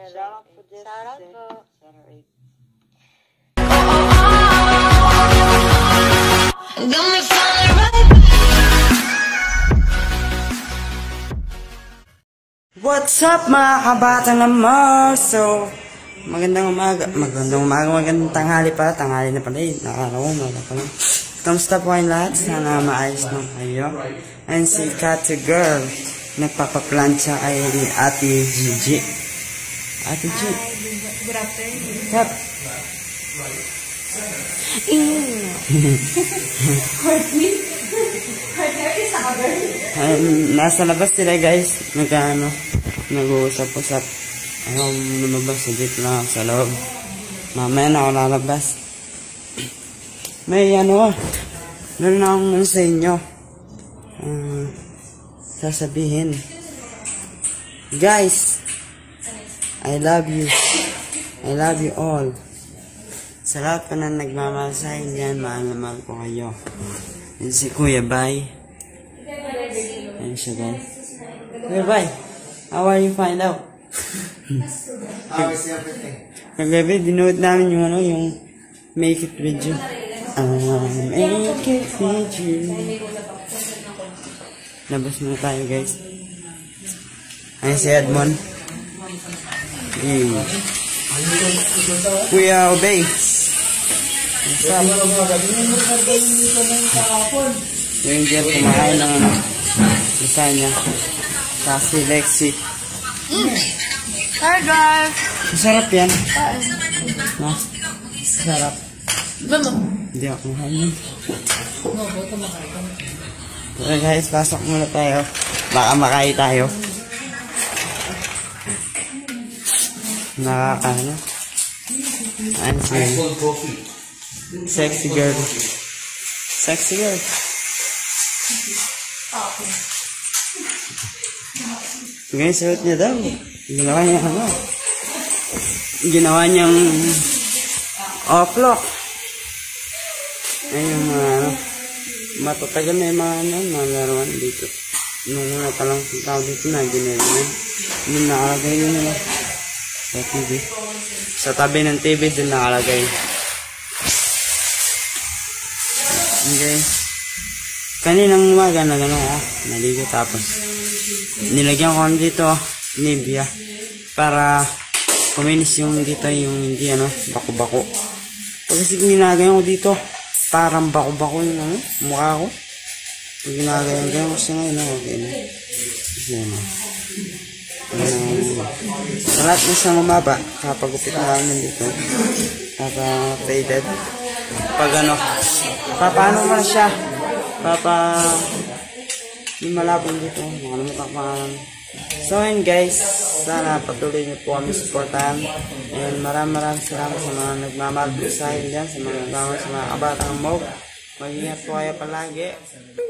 Shout out po Jess. Shout out po. What's up mga kabatang lamang? So, magandang tanghali pa. Tanghali na pala eh. Nakaraw pa lang. Kamusta po kayong lahat? Sana maayos lang kayo. And si Katu Girl, nagpapaplansya kay Ate Gigi. Ate Gigi. Good afternoon. Kap. Nasa labas sila guys. Nag-uusap-usap. Ayaw lumabas. Dito lang ako sa loob. Mamaya na ako lalabas. May meron akong sa inyo. Sasabihin. Guys, I love you. I love you all. Sa lahat pa na nagmamahal sa akin yan, mahal na mahal ko kayo. Yan si Kuya Bay. Yan siya guys. Kuya Bay, how are you find out? How is everything? Kagabi, dinood namin yung make it with you. Make it with you. Labas muna tayo guys. Ayan si Edmond. Kuya Obey. What's up? Yung Jer kumain ng lasagna. Kasi Lexi. Hi guys! Masarap yan. Masarap. Ba mo? Hindi ako kumain. Okay guys, pasok muna tayo. Baka makain tayo. Nakakano. Ayan si sexy girl. Sexy girl. Okay, suot niya daw. Ginawa niyang off-lock. Ayun yung matatagal na yung mga laruan dito. Nung una pa lang tao dito na ginagawa. Yung nakalagay yun nila sa TV. Sa tabi ng TV din nakalagay. Okay. Kaninang umaga na gano'n naligo tapos nilagyan ko dito Nivea para kuminis yung dito yung hindi bako-bako. Kasi ginagayan ko dito parang bako-bako yung mukha ko. Ginagayan ko kasi ngayon okay na. Sa lahat na siyang umaba, kapagupit na namin dito, faded. Pag paano mo na siya, yung malabong dito, makalimutan pa. So yun guys, sana patuloy niyo po kami supportahan. And maraming salamat sa mga nagmamahal po sa akin dyan, sa mga kabatang Mog. Mag-ingat po kayo palagi.